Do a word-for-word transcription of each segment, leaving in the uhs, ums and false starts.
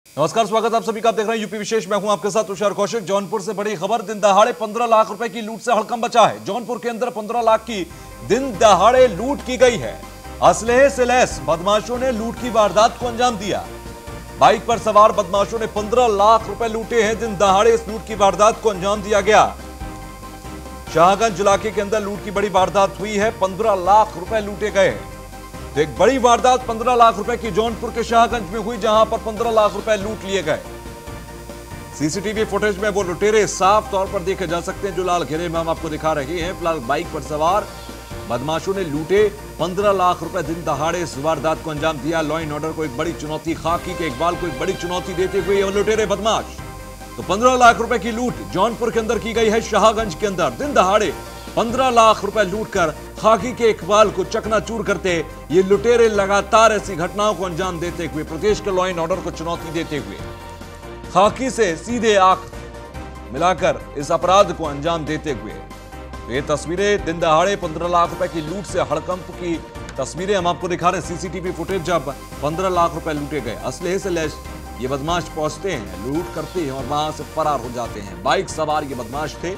नमस्कार, स्वागत आप सभी का। आप देख रहे हैं यूपी विशेष। मैं हूं आपके साथ तुषार कौशिक। जौनपुर से बड़ी खबर, दिन दहाड़े पंद्रह लाख रुपए की लूट से हड़कंप बचा है। जौनपुर के अंदर पंद्रह लाख की दिन दहाड़े लूट की गई है। असलहे से लैस बदमाशों ने लूट की वारदात को अंजाम दिया। बाइक पर सवार बदमाशों ने पंद्रह लाख रुपए लूटे हैं। दिन दहाड़े इस लूट की वारदात को अंजाम दिया गया। शाहगंज इलाके के अंदर लूट की बड़ी वारदात हुई है। पंद्रह लाख रुपए लूटे गए। तो एक बड़ी वारदात पंद्रह लाख रुपए की जौनपुर के शाहगंज में हुई, जहां पर पंद्रह लाख रुपए लूट लिए गए। सीसीटीवी फुटेज में वो लुटेरे साफ तौर पर देखे जा सकते हैं, जो लाल घेरे में हम आपको दिखा रहे हैं। फिलहाल बाइक पर सवार बदमाशों ने लूटे पंद्रह लाख रुपए। दिन दहाड़े इस वारदात को अंजाम दिया। लॉ एंड ऑर्डर को एक बड़ी चुनौती, खाकी के इकबाल को एक बड़ी चुनौती देते हुए ये लुटेरे बदमाश। तो पंद्रह लाख रुपए की लूट जौनपुर के अंदर की गई है। शाहगंज के अंदर दिन दहाड़े पंद्रह लाख रुपए लूटकर खाकी के इकबाल को चकनाचूर करते ये लुटेरे लगातार ऐसी घटनाओं को अंजाम देते हुए, प्रदेश के लॉ एंड ऑर्डर को चुनौती देते हुए, खाकी से सीधे आंख मिलाकर इस अपराध को अंजाम देते हुए। तो ये तस्वीरें दिन दहाड़े पंद्रह लाख रुपए की लूट से हड़कंप की तस्वीरें हम आपको दिखा रहे हैं। सीसीटीवी फुटेज जब पंद्रह लाख रुपए लूटे गए। असलहे से लैस ये बदमाश पहुंचते हैं, लूट करते हैं और वहां से फरार हो जाते हैं। बाइक सवार ये बदमाश थे।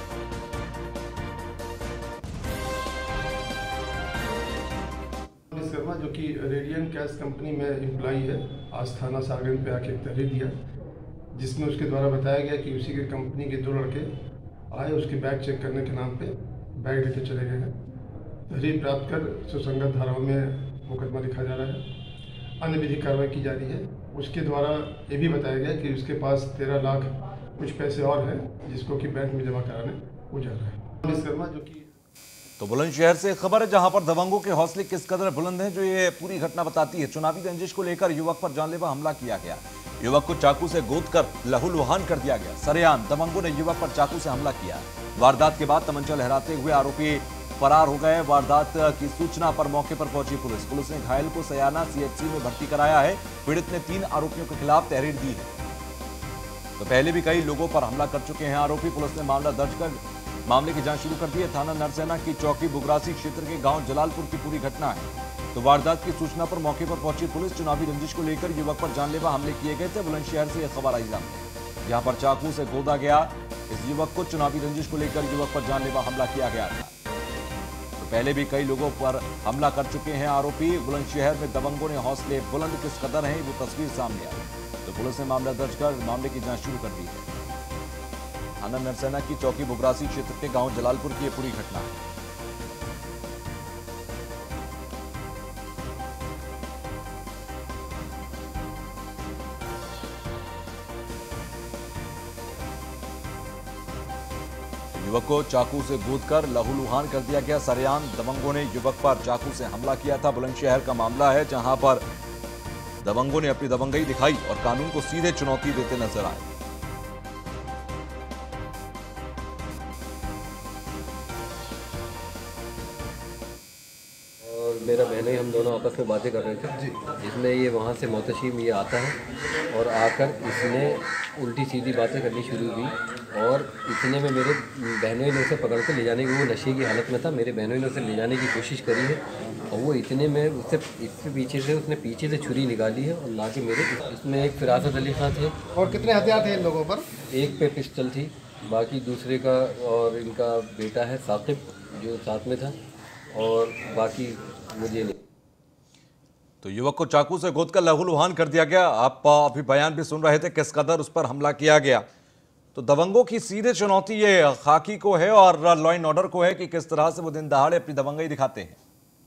शर्मा जो कि रेडियन कैश कंपनी में एम्प्लॉई है, आज थाना शाहगंज पे आके एक तहरीर दिया, जिसमें उसके द्वारा बताया गया कि उसी के कंपनी के दो लड़के आए, उसके बैग चेक करने के नाम पे बैग लेके चले गए हैं। तहरीर प्राप्त कर सुसंगत धाराओं में मुकदमा लिखा जा रहा है। अन्य विधिक कार्रवाई की जा रही है। उसके द्वारा ये भी बताया गया कि उसके पास तेरह लाख कुछ पैसे और हैं, जिसको कि बैंक में जमा कराने वो जा रहा है। शर्मा जो कि तो बुलंदशहर से खबर है, जहां पर दबंगों के हौसले किस कदर बुलंद हैं, जो ये पूरी घटना बताती है। चुनावी रंजिश को लेकर युवक पर जानलेवा हमला किया गया। युवक को चाकू से गोदकर लहूलुहान कर दिया गया। सरेआम दबंगों ने युवक पर चाकू से हमला किया। वारदात के बाद तमंचा लहराते हुए आरोपी फरार हो गए। वारदात की सूचना पर मौके पर पहुंची पुलिस। पुलिस ने घायल को सयाना सीएचसी में भर्ती कराया है। पीड़ित ने तीन आरोपियों के खिलाफ तहरीर दी है। तो पहले भी कई लोगों पर हमला कर चुके हैं आरोपी। पुलिस ने मामला दर्ज कर मामले की जांच शुरू कर दी है। थाना नरसेना की चौकी बुगरासी क्षेत्र के गांव जलालपुर की पूरी घटना है। तो वारदात की सूचना पर मौके पर पहुंची पुलिस। चुनावी रंजिश को लेकर युवक पर जानलेवा हमले किए गए थे। बुलंदशहर से यह खबर आई सामने, जहां पर चाकू से गोदा गया इस युवक को। चुनावी रंजिश को लेकर युवक पर जानलेवा हमला किया गया था। तो पहले भी कई लोगों पर हमला कर चुके हैं आरोपी। बुलंदशहर में दबंगों ने हौसले बुलंद किस कदर हैं, वो तस्वीर सामने आई। तो पुलिस ने मामला दर्ज कर मामले की जांच शुरू कर दी है। थाना नरसेना की चौकी बुगरासी क्षेत्र के गांव जलालपुर की ये पूरी घटना है। युवक को चाकू से गूंथकर लहूलुहान कर दिया गया। सरेआम दबंगों ने युवक पर चाकू से हमला किया था। बुलंदशहर का मामला है, जहां पर दबंगों ने अपनी दबंगई दिखाई और कानून को सीधे चुनौती देते नजर आए। मेरा बहन ही हम दोनों आपस में बातें कर रहे थे, जिसमें ये वहाँ से मोहतशिम ये आता है और आकर इसने उल्टी सीधी बातें करनी शुरू की। और इतने में मेरे बहनों ने उसे पकड़ के ले जाने की, वो नशे की हालत में था, मेरे बहनों ने उसे ले जाने की कोशिश करी है। और वो इतने में उससे इसके पीछे से उसने पीछे से छुरी निकाली है और ला के मेरे, इसमें एक फिरासत अली खां थे। और कितने हथियार थे इन लोगों पर? एक पे पिस्टल थी, बाकी दूसरे का और इनका बेटा है साकिब जो साथ में था, और बाकी मुझे नहीं। तो युवक को चाकू से गोदकर लहूलुहान कर दिया गया। आप अभी बयान भी सुन रहे थे किस कदर उस पर हमला किया गया। तो दबंगों की सीधे चुनौती ये खाकी को है और लॉ एंड ऑर्डर को है कि किस तरह से वो दिन दहाड़े अपनी दबंगई दिखाते हैं।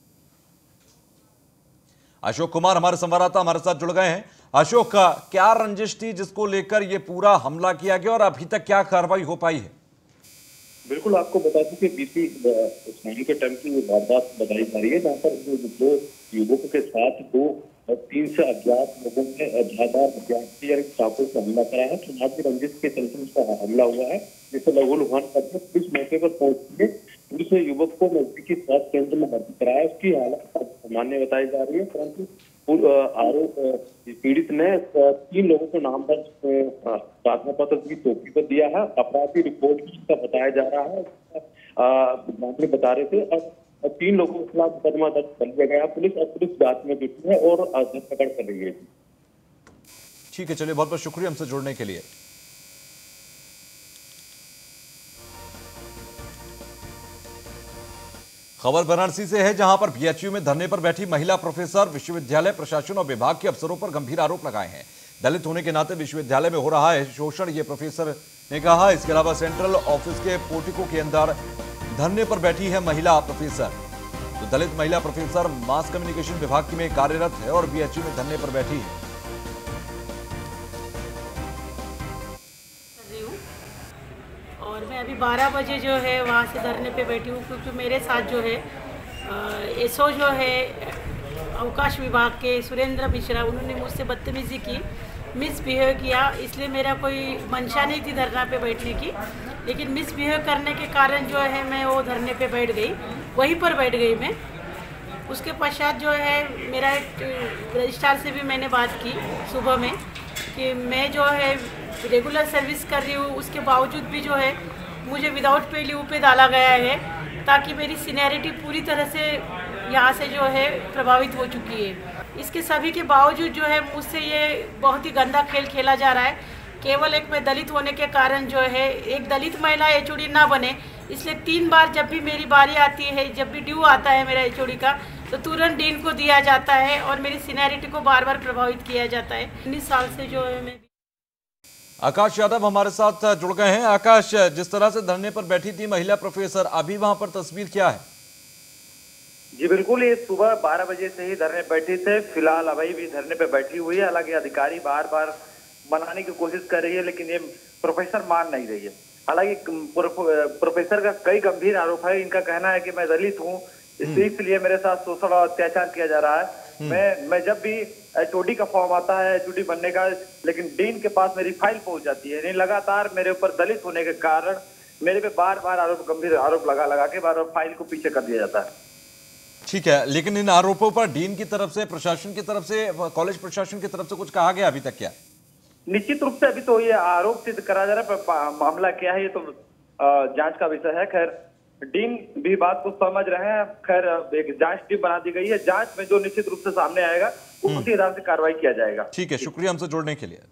अशोक कुमार हमारे संवाददाता हमारे साथ जुड़ गए हैं। अशोक, क्या रंजिश थी जिसको लेकर ये पूरा हमला किया गया और अभी तक क्या कार्रवाई हो पाई है? बिल्कुल, आपको बता दूं कि बीती शाम के टाइम की वारदात बताई जा रही है, जहाँ पर दो युवकों के साथ दो और तीन से अज्ञात लोगों ने धारदार हथियार या चाकू से हमला करा है। चुनावी रंजिश के चलते उसका हमला हुआ है, जिसे लहूलुहान करके पुलिस मौके पर पहुंची है। पुलिस ने युवक को नजदीकी स्वास्थ्य केंद्र में भर्ती कराया। उसकी हालत सामान्य बताई जा रही है, परंतु आरोप पीड़ित ने तीन लोगों को नाम दर्ज प्रार्थना पत्र की चौकी पर दिया है। अपराधी रिपोर्ट का बताया जा रहा है, मामले बता रहे थे। और तीन लोगों के खिलाफ मुकदमा दर्ज कर लिया गया। पुलिस और पुलिस जांच में जुटी है और धरपकड़ कर रही है। ठीक है, चलिए, बहुत बहुत शुक्रिया हमसे जुड़ने के लिए। खबर वाराणसी से है, जहां पर बीएचयू में धरने पर बैठी महिला प्रोफेसर विश्वविद्यालय प्रशासन और विभाग के अफसरों पर गंभीर आरोप लगाए हैं। दलित होने के नाते विश्वविद्यालय में हो रहा है शोषण, ये प्रोफेसर ने कहा। इसके अलावा सेंट्रल ऑफिस के पोर्टिको के अंदर धरने पर बैठी है महिला प्रोफेसर। तो दलित महिला प्रोफेसर मास कम्युनिकेशन विभाग में कार्यरत है और बीएचयू में धरने पर बैठी है। और मैं अभी बारह बजे जो है वहाँ से धरने पे बैठी हूँ, क्योंकि मेरे साथ जो है एसओ जो है अवकाश विभाग के सुरेंद्र मिश्रा, उन्होंने मुझसे बदतमीजी की, मिसबिहेव किया। इसलिए मेरा कोई मंशा नहीं थी धरना पे बैठने की, लेकिन मिसबिहेव करने के कारण जो है मैं वो धरने पे बैठ गई, वहीं पर बैठ गई मैं। उसके पश्चात जो है मेरा एक रजिस्ट्रार से भी मैंने बात की सुबह में कि मैं जो है रेगुलर सर्विस कर रही हूँ, उसके बावजूद भी जो है मुझे विदाउट पे लीव पे डाला गया है, ताकि मेरी सीनियरिटी पूरी तरह से यहाँ से जो है प्रभावित हो चुकी है। इसके सभी के बावजूद जो है मुझसे ये बहुत ही गंदा खेल खेला जा रहा है। केवल एक मैं दलित होने के कारण जो है एक दलित महिला एचओडी ना बने, इसलिए तीन बार जब भी मेरी बारी आती है, जब भी ड्यू आता है मेरा एचओडी का, तो तुरंत डीन को दिया जाता है और मेरी सीनियरिटी को बार बार प्रभावित किया जाता है। उन्नीस साल से जो है मैं। आकाश यादव हमारे साथ जुड़ गए हैं। आकाश, जिस तरह से धरने पर बैठी थी महिला प्रोफेसर, अभी वहां पर तस्वीर क्या है? जी बिल्कुल, ये सुबह बारह बजे से ही धरने बैठे थे। फिलहाल अभी भी धरने पे बैठी हुई है। हालांकि अधिकारी बार बार मनाने की कोशिश कर रही है, लेकिन ये प्रोफेसर मान नहीं रही है। हालांकि प्रोफेसर का कई गंभीर आरोप है। इनका कहना है कि मैं दलित हूँ, इसलिए मेरे साथ शोषण और अत्याचार किया जा रहा है। मैं मैं जब भी एचओडी का फॉर्म आता है एचओडी बनने का, लेकिन डीन के पास मेरी फाइल पहुंच जाती है। लगातार मेरे ऊपर दलित होने के कारण मेरे पे बार बार आरोप, गंभीर आरोप लगा लगा के बार बार फाइल को पीछे कर दिया जाता है। ठीक है, लेकिन इन आरोपों पर डीन की तरफ से, प्रशासन की तरफ से, कॉलेज प्रशासन की तरफ से कुछ कहा गया अभी तक क्या? निश्चित रूप से अभी तो ये आरोप सिद्ध करा जा रहा है। मामला क्या है ये तो जांच का विषय है। खैर डीन भी बात को समझ रहे हैं। खैर एक जांच टीम बना दी गई है। जांच में जो निश्चित रूप से सामने आएगा उसी आधार से कार्रवाई किया जाएगा। ठीक है, शुक्रिया हमसे जुड़ने के लिए।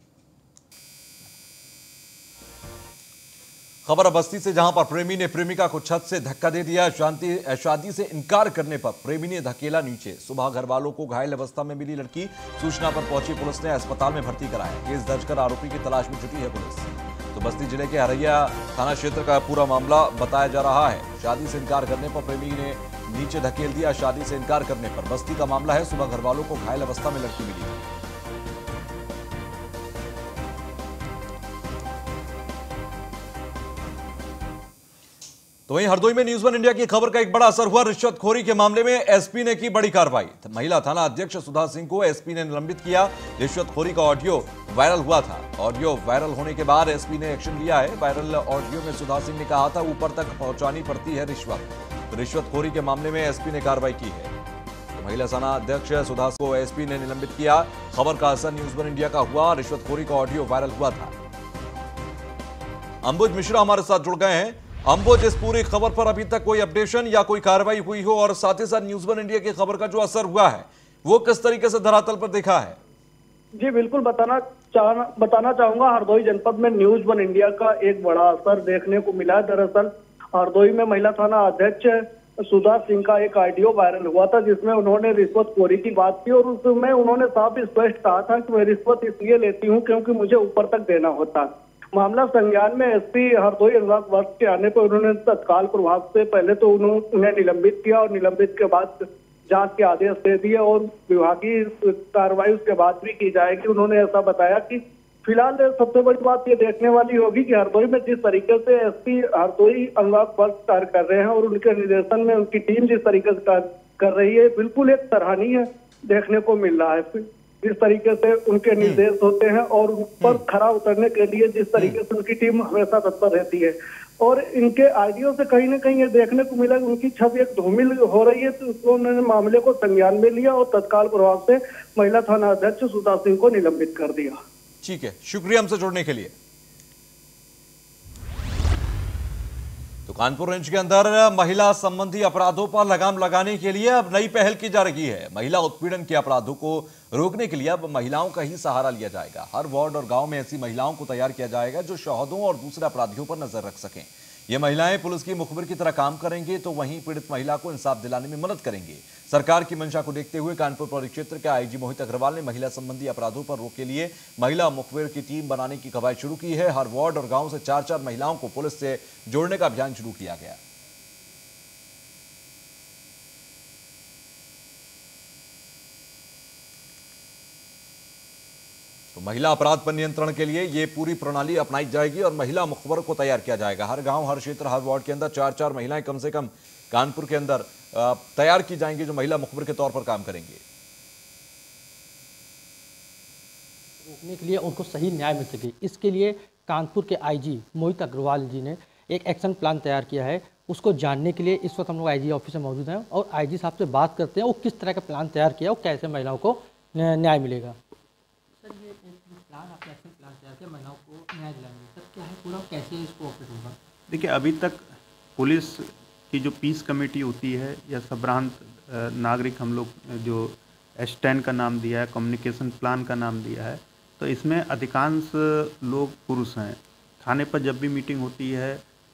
खबर बस्ती से, जहां पर प्रेमी ने प्रेमिका को छत से धक्का दे दिया। शांति शादी से इनकार करने पर प्रेमी ने धकेला नीचे। सुबह घर वालों को घायल अवस्था में मिली लड़की। सूचना पर पहुंची पुलिस ने अस्पताल में भर्ती कराया। केस दर्ज कर आरोपी की तलाश में जुटी है पुलिस। तो बस्ती जिले के हरैया थाना क्षेत्र का पूरा मामला बताया जा रहा है। शादी से इनकार करने पर प्रेमी ने नीचे धकेल दिया। शादी से इनकार करने पर बस्ती का मामला है। सुबह घर वालों को घायल अवस्था में लड़की मिली। तो वहीं हरदोई में न्यूज वन इंडिया की खबर का एक बड़ा असर हुआ। रिश्वतखोरी के मामले में एसपी ने की बड़ी कार्रवाई। महिला थाना अध्यक्ष सुधा सिंह को एसपी ने निलंबित किया। रिश्वतखोरी का ऑडियो वायरल हुआ था। ऑडियो वायरल होने के बाद एसपी ने एक्शन लिया है। वायरल ऑडियो में सुधा सिंह ने कहा था ऊपर तक पहुंचानी पड़ती है रिश्वत। तो रिश्वतखोरी के मामले में एसपी ने कार्रवाई की है। तो महिला थाना अध्यक्ष सुधा सिंह को एसपी ने निलंबित किया। खबर का असर न्यूज वन इंडिया का हुआ। रिश्वतखोरी का ऑडियो वायरल हुआ था। अंबुज मिश्रा हमारे साथ जुड़ गए हैं। अंबुज, इस पूरी खबर पर अभी तक कोई अपडेशन या कोई कार्रवाई हुई हो, और साथ ही साथ न्यूज वन इंडिया की खबर का जो असर हुआ है वो किस तरीके से धरातल पर देखा है? जी बिल्कुल, बताना चाहना बताना चाहूंगा हरदोई जनपद में न्यूज वन इंडिया का एक बड़ा असर देखने को मिला। दरअसल हरदोई में महिला थाना अध्यक्ष सुधा सिंह का एक ऑडियो वायरल हुआ था, जिसमें उन्होंने रिश्वतखोरी की बात की और उसमें उन्होंने साफ स्पष्ट कहा था कि मैं रिश्वत इसलिए लेती हूँ क्योंकि मुझे ऊपर तक देना होता है। मामला संज्ञान में एसपी हरदोई अनुराग वर्ष के आने पर उन्होंने तत्काल प्रभाव से पहले तो उन्हें निलंबित किया और निलंबित के बाद जांच के आदेश दे दिए और विभागीय कार्रवाई उसके बाद भी की जाएगी। उन्होंने ऐसा बताया कि फिलहाल सबसे बड़ी बात ये देखने वाली होगी कि हरदोई में जिस तरीके से एसपी हरदोई अनुराग वर्ष कार्य कर रहे हैं और उनके निर्देशन में उनकी टीम जिस तरीके से कार्य कर रही है, बिल्कुल एक सराहनीय देखने को मिल रहा है। जिस तरीके से उनके निर्देश होते हैं और उन पर खरा उतरने के लिए जिस तरीके से उनकी टीम हमेशा तत्पर रहती है, और इनके आइडियो से कहीं ना कहीं ये देखने को मिला कि उनकी छवि एक धूमिल हो रही है। तो उन्होंने मामले को संज्ञान में लिया और तत्काल प्रभाव से महिला थाना अध्यक्ष सुधा सिंह को निलंबित कर दिया। ठीक है, शुक्रिया हमसे जुड़ने के लिए। तो कानपुर रेंज के अंदर महिला संबंधी अपराधों पर लगाम लगाने के लिए अब नई पहल की जा रही है। महिला उत्पीड़न के अपराधों को रोकने के लिए अब महिलाओं का ही सहारा लिया जाएगा। हर वार्ड और गांव में ऐसी महिलाओं को तैयार किया जाएगा जो शहदों और दूसरे अपराधियों पर नजर रख सकें। ये महिलाएं पुलिस की मुखबिर की तरह काम करेंगे तो वहीं पीड़ित महिला को इंसाफ दिलाने में मदद करेंगे। सरकार की मंशा को देखते हुए कानपुर परिक्षेत्र के आईजी मोहित अग्रवाल ने महिला संबंधी अपराधों पर रोक के लिए महिला मुखबिर की टीम बनाने की कवायद शुरू की है। हर वार्ड और गांव से चार चार महिलाओं को पुलिस से जोड़ने का अभियान शुरू किया गया। तो महिला अपराध पर नियंत्रण के लिए ये पूरी प्रणाली अपनाई जाएगी और महिला मुखबर को तैयार किया जाएगा। हर गांव, हर क्षेत्र, हर वार्ड के अंदर चार चार महिलाएं कम से कम कानपुर के अंदर तैयार की जाएंगी जो महिला मुखबर के तौर पर काम करेंगे। रोकने के लिए उनको सही न्याय मिल सके, इसके लिए कानपुर के आईजी मोहित अग्रवाल जी ने एक एक्शन प्लान तैयार किया है। उसको जानने के लिए इस वक्त हम लोग आईजी ऑफिस में मौजूद हैं और आईजी साहब से बात करते हैं वो किस तरह का प्लान तैयार किया और कैसे महिलाओं को न्याय मिलेगा। सर, ये प्लान आपने एक्शन प्लान तैयार किया महिलाओं को न्याय दिलाने, सर क्या है पूरा, कैसे इसको ऑपरेट होगा? देखिए, अभी तक पुलिस की जो पीस कमेटी होती है या संभ्रांत नागरिक हम लोग जो एस टेन का नाम दिया है, कम्युनिकेशन प्लान का नाम दिया है, तो इसमें अधिकांश लोग पुरुष हैं। थाने पर जब भी मीटिंग होती है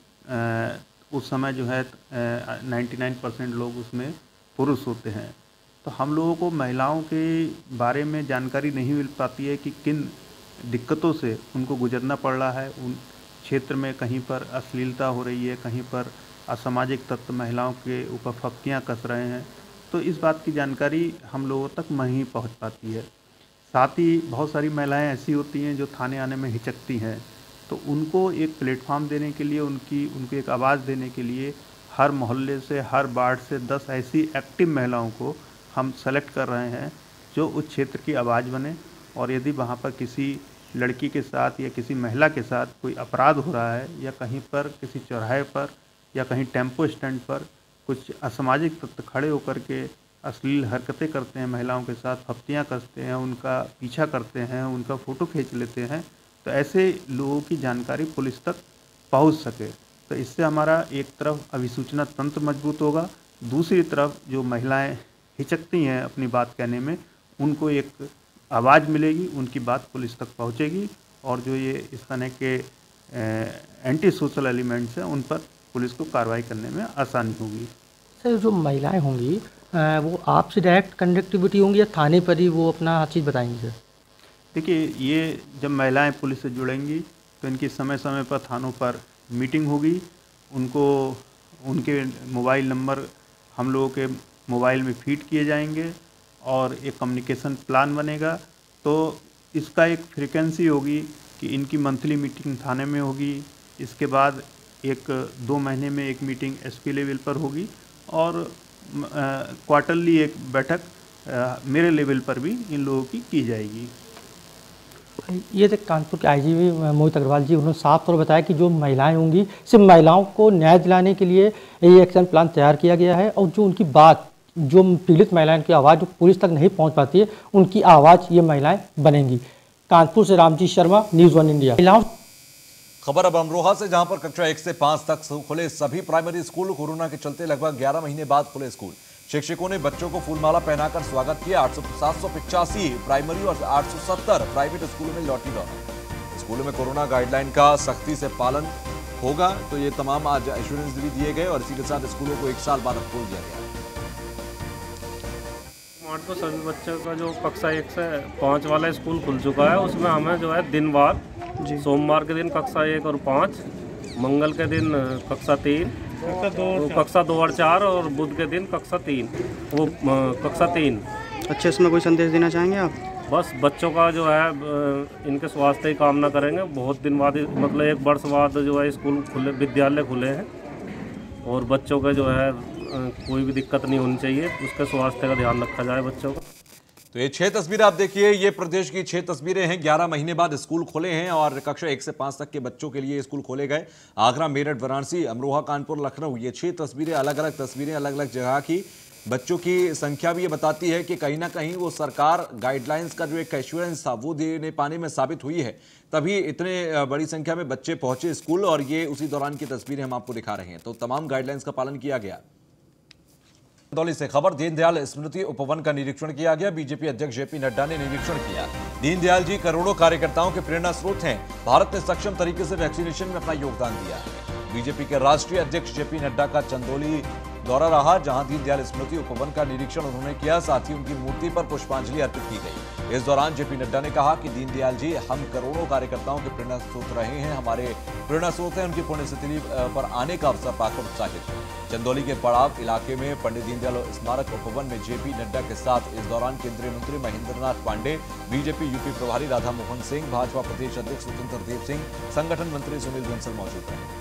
उस समय जो है निन्यानवे परसेंट लोग उसमें पुरुष होते हैं। तो हम लोगों को महिलाओं के बारे में जानकारी नहीं मिल पाती है कि किन दिक्कतों से उनको गुजरना पड़ रहा है। उन क्षेत्र में कहीं पर अश्लीलता हो रही है, कहीं पर असामाजिक तत्व महिलाओं के ऊपर फप्तियाँ कस रहे हैं, तो इस बात की जानकारी हम लोगों तक नहीं पहुंच पाती है। साथ ही बहुत सारी महिलाएं ऐसी होती हैं जो थाने आने में हिचकती हैं, तो उनको एक प्लेटफॉर्म देने के लिए, उनकी उनको एक आवाज़ देने के लिए हर मोहल्ले से, हर वार्ड से दस ऐसी एक्टिव महिलाओं को हम सेलेक्ट कर रहे हैं जो उस क्षेत्र की आवाज़ बने। और यदि वहाँ पर किसी लड़की के साथ या किसी महिला के साथ कोई अपराध हो रहा है या कहीं पर किसी चौराहे पर या कहीं टेम्पो स्टैंड पर कुछ असामाजिक तत्व खड़े होकर के अश्लील हरकतें करते हैं, महिलाओं के साथ फप्तियाँ कसते हैं, उनका पीछा करते हैं, उनका फ़ोटो खींच लेते हैं, तो ऐसे लोगों की जानकारी पुलिस तक पहुंच सके। तो इससे हमारा एक तरफ अभिसूचना तंत्र मजबूत होगा, दूसरी तरफ जो महिलाएं हिचकती हैं अपनी बात कहने में, उनको एक आवाज़ मिलेगी, उनकी बात पुलिस तक पहुंचेगी और जो ये इस तरह के एंटी सोशल एलिमेंट्स हैं उन पर पुलिस को कार्रवाई करने में आसानी होगी। सर, जो महिलाएं होंगी वो आपसे डायरेक्ट कनेक्टिविटी होंगी या थाने पर ही वो अपना हर चीज़ बताएंगी? सर देखिए, ये जब महिलाएं पुलिस से जुड़ेंगी तो इनकी समय समय पर थानों पर मीटिंग होगी, उनको उनके मोबाइल नंबर हम लोगों के मोबाइल में फीड किए जाएंगे और एक कम्युनिकेशन प्लान बनेगा। तो इसका एक फ्रीक्वेंसी होगी कि इनकी मंथली मीटिंग थाने में होगी, इसके बाद एक दो महीने में एक मीटिंग एसपी लेवल पर होगी और क्वार्टरली एक बैठक आ, मेरे लेवल पर भी इन लोगों की की जाएगी। ये तो कानपुर के आईजी मोहित अग्रवाल जी, उन्होंने साफ तौर पर बताया कि जो महिलाएं होंगी सिर्फ महिलाओं को न्याय दिलाने के लिए ये एक्शन प्लान तैयार किया गया है और जो उनकी बात, जो पीड़ित महिलाओं की आवाज़ जो पुलिस तक नहीं पहुंच पाती है, उनकी आवाज़ ये महिलाएं बनेंगी। कानपुर से Ramji Sharma, news one India. महिलाओं खबर अब अमरोहा से, जहां पर कक्षा एक से पांच तक खुले सभी प्राइमरी स्कूल। कोरोना के चलते लगभग ग्यारह महीने बाद खुले स्कूल। शिक्षकों ने बच्चों को फूलमाला पहनाकर स्वागत किया। आठ सौ सात सौ पिचासी प्राइमरी और आठ सौ सत्तर प्राइवेट स्कूलों में लौटी रौनक। स्कूलों में कोरोना गाइडलाइन का सख्ती से पालन होगा, तो ये तमाम आज एश्योरेंस भी दिए गए और इसी के साथ स्कूलों को एक साल बाद खोल दिया गया। तो सभी बच्चों का जो कक्षा एक से पाँच वाला स्कूल खुल चुका है, उसमें हमें जो है दिन वार, सोमवार के दिन कक्षा एक और पाँच, मंगल के दिन कक्षा तीन, तो कक्षा दो और चार और बुध के दिन कक्षा तीन, वो कक्षा तीन। अच्छा, इसमें कोई संदेश देना चाहेंगे आप? बस बच्चों का जो है इनके स्वास्थ्य की कामना करेंगे। बहुत दिन बाद, मतलब एक वर्ष बाद जो है स्कूल खुले, विद्यालय खुले हैं और बच्चों का जो है कोई भी दिक्कत नहीं होनी चाहिए, उसके स्वास्थ्य का ध्यान रखा जाए बच्चों का। तो ये छह तस्वीरें आप देखिए, ये प्रदेश की छह तस्वीरें हैं। ग्यारह महीने बाद स्कूल खोले हैं और कक्षा एक से पांच तक के बच्चों के लिए स्कूल खोले गए। आगरा, मेरठ, वाराणसी, अमरोहा, कानपुर, लखनऊ, ये छह तस्वीरें, अलग अलग तस्वीरें अलग अलग जगह की। बच्चों की संख्या भी ये बताती है कि कहीं ना कहीं वो सरकार गाइडलाइंस का जो एक एश्योरेंस था वो देने पाने में साबित हुई है, तभी इतने बड़ी संख्या में बच्चे पहुंचे स्कूल। और ये उसी दौरान की तस्वीरें हम आपको दिखा रहे हैं। तो तमाम गाइडलाइंस का पालन किया गया। चंदौली से खबर, दीनदयाल स्मृति उपवन का निरीक्षण किया गया। बीजेपी अध्यक्ष जेपी नड्डा ने निरीक्षण किया। दीनदयाल जी करोड़ों कार्यकर्ताओं के प्रेरणा स्रोत हैं। भारत ने सक्षम तरीके से वैक्सीनेशन में अपना योगदान दिया है। बीजेपी के राष्ट्रीय अध्यक्ष जेपी नड्डा का चंदौली दौरा रहा, जहां दीनदयाल स्मृति उपवन का निरीक्षण उन्होंने किया, साथ ही उनकी मूर्ति पर पुष्पांजलि अर्पित की गई। इस दौरान जेपी नड्डा ने कहा कि दीनदयाल जी हम करोड़ों कार्यकर्ताओं के प्रेरणा स्रोत रहे हैं, हमारे प्रेरणा स्रोत हैं। उनकी पुण्यतिथि पर आने का अवसर पाकर उत्साहित है। चंदौली के पड़ाव इलाके में पंडित दीनदयाल स्मारक उपवन में जेपी नड्डा के साथ इस दौरान केंद्रीय मंत्री महेंद्रनाथ पांडे, बीजेपी यूपी प्रभारी राधा मोहन सिंह, भाजपा प्रदेश अध्यक्ष स्वतंत्र देव सिंह, संगठन मंत्री सुनील बंसल मौजूद रहे।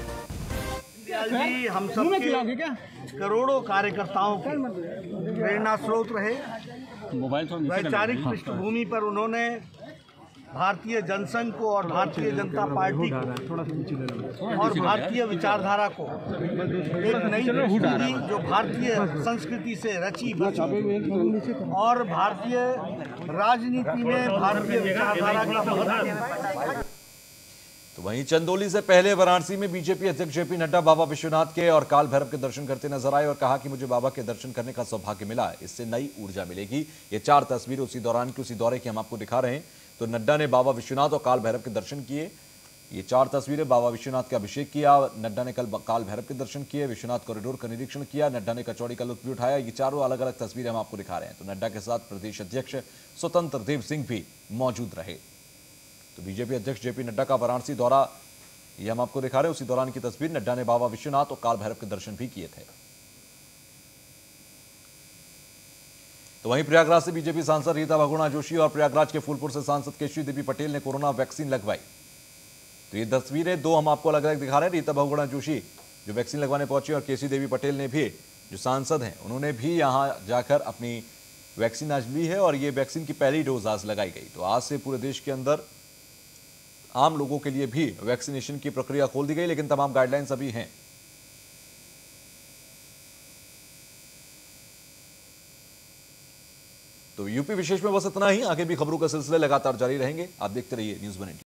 जी हम सब के करोड़ों कार्यकर्ताओं के प्रेरणा स्रोत रहे। वैचारिक पृष्ठभूमि पर उन्होंने भारतीय जनसंघ को और भारतीय जनता पार्टी को और भारतीय विचारधारा को एक नई पीढ़ी जो भारतीय संस्कृति से रची बची और भारतीय राजनीति में भारतीय विचारधारा का महत्व। तो वहीं चंदौली से पहले वाराणसी में बीजेपी अध्यक्ष जेपी नड्डा बाबा विश्वनाथ के और काल भैरव के दर्शन करते नजर आए और कहा कि मुझे बाबा के दर्शन करने का सौभाग्य मिला, इससे नई ऊर्जा मिलेगी। ये चार तस्वीरें उसी दौरान की उसी दौरे की हम आपको दिखा रहे हैं। तो नड्डा ने बाबा विश्वनाथ और काल भैरव के दर्शन किए। ये चार तस्वीरें, बाबा विश्वनाथ का अभिषेक किया, नड्डा ने कल काल भैरव के दर्शन किए, विश्वनाथ कॉरिडोर का निरीक्षण किया, नड्डा ने कचौड़ी का लुत्फ भी उठाया। ये चारों अलग अलग तस्वीरें हम आपको दिखा रहे हैं। तो नड्डा के साथ प्रदेश अध्यक्ष स्वतंत्र देव सिंह भी मौजूद रहे। तो बीजेपी अध्यक्ष जेपी नड्डा का वाराणसी दौरा ये हम आपको दिखा रहे हैं। उसी दौरान की तस्वीर, नड्डा ने बाबा विश्वनाथ और काल भैरव के दर्शन भी किए थे। तो वहीं प्रयागराज से बीजेपी सांसद रीता बहुगुणा जोशी और प्रयागराज के फूलपुर से सांसद केशरी देवी पटेल ने कोरोना वैक्सीन लगवाई। तो ये तस्वीरें दो हम आपको अलग अलग दिखा रहे हैं। रीता बहुगुणा जोशी जो वैक्सीन लगवाने पहुंची और केशरी देवी पटेल ने भी, जो सांसद हैं, उन्होंने भी यहां जाकर अपनी वैक्सीन आज ली है और ये वैक्सीन की पहली डोज आज लगाई गई। तो आज से पूरे देश के अंदर आम लोगों के लिए भी वैक्सीनेशन की प्रक्रिया खोल दी गई, लेकिन तमाम गाइडलाइंस अभी हैं। तो यूपी विशेष में बस इतना ही। आगे भी खबरों का सिलसिला लगातार जारी रहेंगे। आप देखते रहिए न्यूज़ वन इंडिया।